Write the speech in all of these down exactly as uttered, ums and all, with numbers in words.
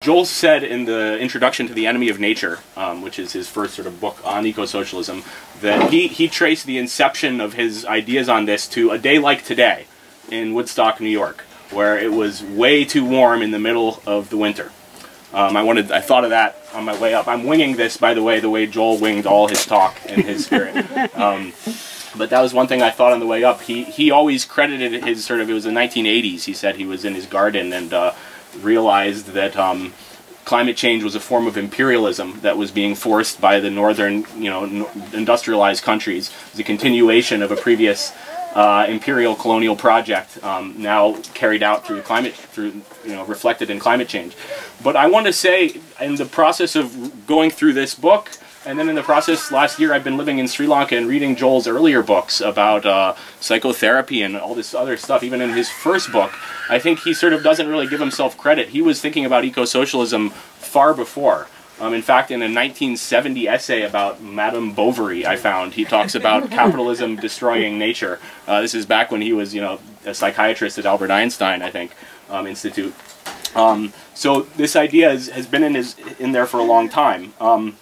Joel said in the introduction to The Enemy of Nature, um, which is his first sort of book on ecosocialism, that he, he traced the inception of his ideas on this to a day like today in Woodstock, New York, where it was way too warm in the middle of the winter. Um, I wanted, I thought of that on my way up. I'm winging this, by the way, the way Joel winged all his talk in his spirit. Um, but that was one thing I thought on the way up. He, he always credited his sort of, it was the nineteen eighties, he said he was in his garden and uh, realized that um, climate change was a form of imperialism that was being forced by the northern, you know, no industrialized countries. It was a continuation of a previous uh, imperial colonial project, um, now carried out through climate, through you know, reflected in climate change. But I want to say, in the process of going through this book, and then in the process last year, I've been living in Sri Lanka and reading Joel's earlier books about uh, psychotherapy and all this other stuff. Even in his first book, I think he sort of doesn't really give himself credit. He was thinking about ecosocialism far before. Um, in fact, in a nineteen seventy essay about Madame Bovary, I found, he talks about capitalism destroying nature. Uh, this is back when he was, you know, a psychiatrist at Albert Einstein, I think, um, Institute. Um, so this idea is, has been in, his, in there for a long time. Um,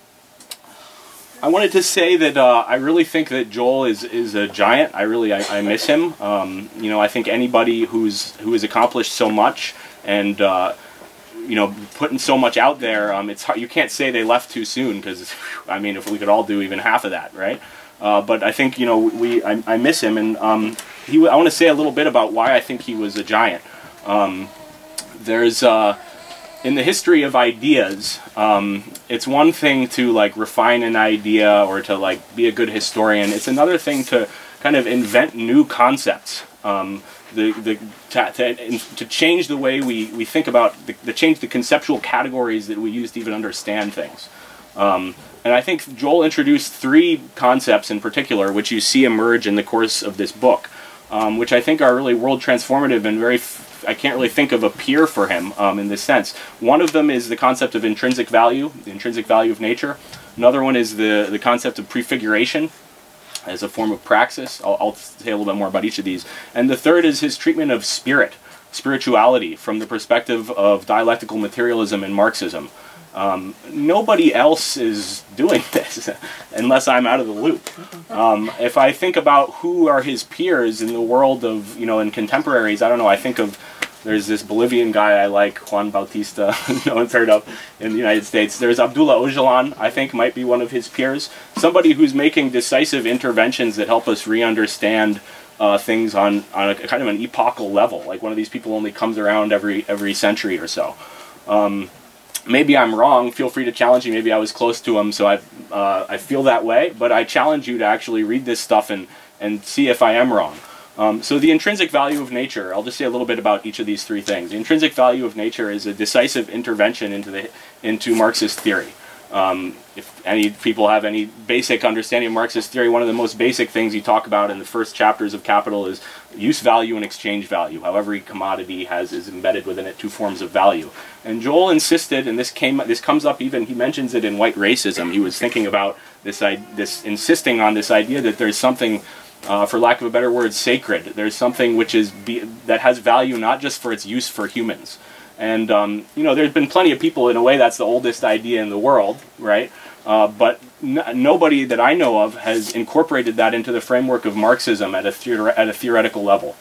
I wanted to say that uh, I really think that Joel is is a giant. I really I, I miss him. Um, you know, I think anybody who's who has accomplished so much and uh, you know, putting so much out there, um, it's hard, you can't say they left too soon, because I mean, if we could all do even half of that, right? Uh, but I think, you know, we I, I miss him, and um, he. I want to say a little bit about why I think he was a giant. Um, there's uh, in the history of ideas, um, it's one thing to like refine an idea or to like be a good historian. It's another thing to kind of invent new concepts. Um, the the to, to, to change the way we we think about the, the change the conceptual categories that we use to even understand things. Um, and I think Joel introduced three concepts in particular, which you see emerge in the course of this book, um, which I think are really world transformative and very. F I can't really think of a peer for him um, in this sense. One of them is the concept of intrinsic value, the intrinsic value of nature. Another one is the, the concept of prefiguration as a form of praxis. I'll, I'll say a little bit more about each of these. And the third is his treatment of spirit, spirituality, from the perspective of dialectical materialism and Marxism. Um, nobody else is doing this unless I'm out of the loop. Um, if I think about who are his peers in the world of, you know, in contemporaries, I don't know, I think of, there's this Bolivian guy I like, Juan Bautista, no one's heard of in the United States. There's Abdullah Öcalan, I think might be one of his peers. Somebody who's making decisive interventions that help us re-understand uh, things on, on a kind of an epochal level. Like one of these people only comes around every, every century or so. Um, Maybe I'm wrong, feel free to challenge me, maybe I was close to him, so I, uh, I feel that way, but I challenge you to actually read this stuff and, and see if I am wrong. Um, so the intrinsic value of nature, I'll just say a little bit about each of these three things. The intrinsic value of nature is a decisive intervention into, the, into Marxist theory. Um, if any people have any basic understanding of Marxist theory, one of the most basic things you talk about in the first chapters of Capital is use value and exchange value. How every commodity has is embedded within it two forms of value. And Joel insisted, and this came, this comes up even, he mentions it in White Racism. He was thinking about this, this insisting on this idea that there's something, uh, for lack of a better word, sacred. There's something which is be, that has value not just for its use for humans. And, um, you know, there's been plenty of people, in a way, that's the oldest idea in the world, right? Uh, but n nobody that I know of has incorporated that into the framework of Marxism at a, theor at a theoretical level.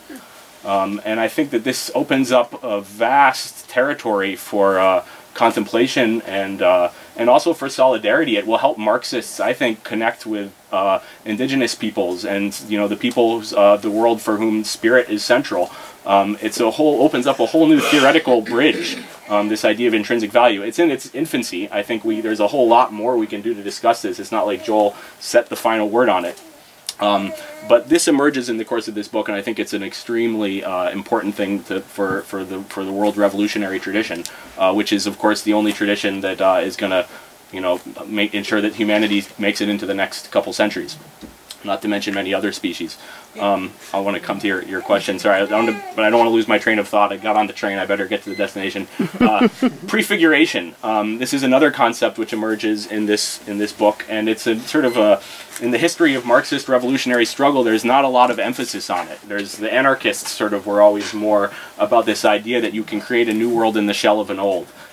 Um, and I think that this opens up a vast territory for uh, contemplation and, uh, and also for solidarity. It will help Marxists, I think, connect with uh, indigenous peoples and, you know, the peoples of the world for whom spirit is central. Um, it's a whole, opens up a whole new theoretical bridge, um, this idea of intrinsic value. It's in its infancy. I think we, there's a whole lot more we can do to discuss this. It's not like Joel set the final word on it. Um, but this emerges in the course of this book, and I think it's an extremely uh, important thing to, for, for, the, for the world revolutionary tradition, uh, which is, of course, the only tradition that uh, is going to, you know, make, ensure that humanity makes it into the next couple centuries. Not to mention many other species. Um, I want to come to your, your question. Sorry, I don't to, but I don't want to lose my train of thought. I got on the train. I better get to the destination. Uh, prefiguration. Um, this is another concept which emerges in this in this book, and it's a sort of a in the history of Marxist revolutionary struggle. There's not a lot of emphasis on it. There's the anarchists sort of were always more about this idea that you can create a new world in the shell of an old.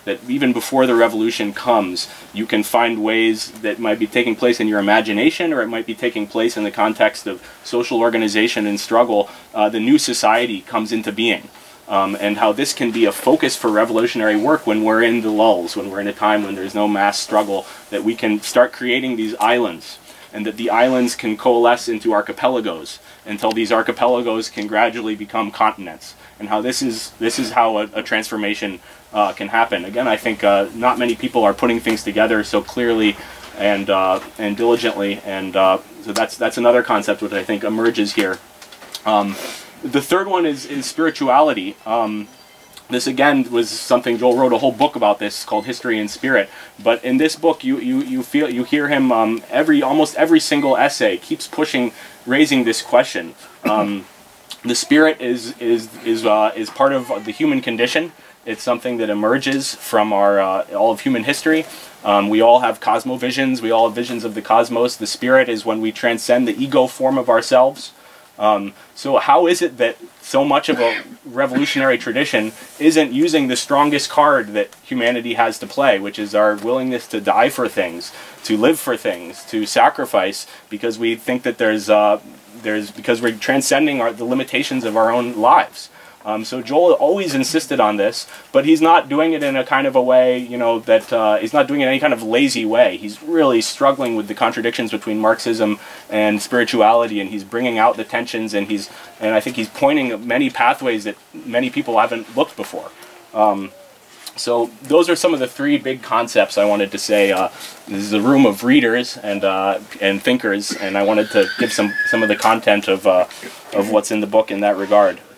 that even before the revolution comes, you can find ways that might be taking place in your imagination, or it might be taking place in the context of social organization and struggle. Uh, the new society comes into being. Um, and how this can be a focus for revolutionary work when we're in the lulls, when we're in a time when there's no mass struggle, that we can start creating these islands, and that the islands can coalesce into archipelagos until these archipelagos can gradually become continents, and how this is this is how a, a transformation uh, can happen. Again, I think uh, not many people are putting things together so clearly and uh, and diligently, and uh, so that's that's another concept which I think emerges here. Um, The third one is, is spirituality. Um, this, again, was something, Joel wrote a whole book about this called History and Spirit. But in this book, you, you, you, feel, you hear him, um, every, almost every single essay keeps pushing, raising this question. Um, the spirit is, is, is, uh, is part of the human condition. It's something that emerges from our, uh, all of human history. Um, we all have cosmovisions. We all have visions of the cosmos. The spirit is when we transcend the ego form of ourselves. Um, so how is it that so much of a revolutionary tradition isn't using the strongest card that humanity has to play, which is our willingness to die for things, to live for things, to sacrifice, because we think that there's, uh, there's because we're transcending our, the limitations of our own lives. Um, so Joel always insisted on this, but he's not doing it in a kind of a way, you know, that uh, he's not doing it in any kind of lazy way. He's really struggling with the contradictions between Marxism and spirituality, and he's bringing out the tensions, and he's, and I think he's pointing at many pathways that many people haven't looked before. Um, so those are some of the three big concepts I wanted to say. Uh, this is a room of readers and uh, and thinkers, and I wanted to give some some of the content of uh, of what's in the book in that regard.